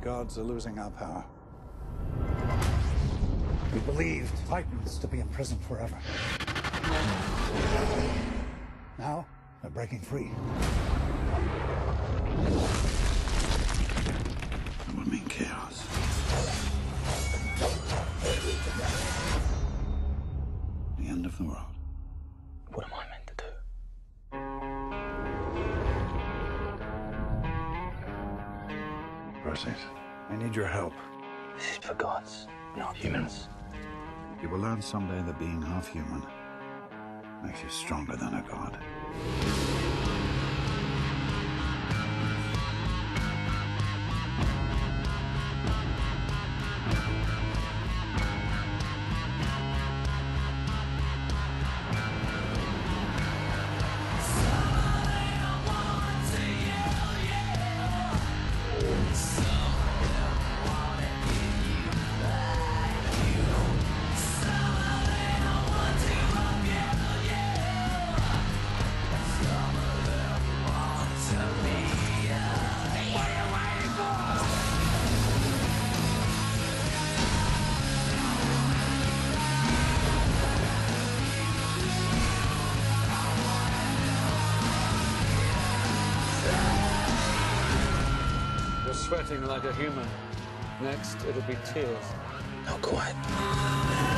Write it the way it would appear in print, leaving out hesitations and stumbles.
gods are losing our power. We believed Titans to be imprisoned forever. Now, they're breaking free. It will mean chaos. The end of the world. What am I meant to do? Perseus, I need your help. This is for gods, not humans. You will learn someday that being half human makes you stronger than a god. You're sweating like a human. Next, it'll be tears. Not quite.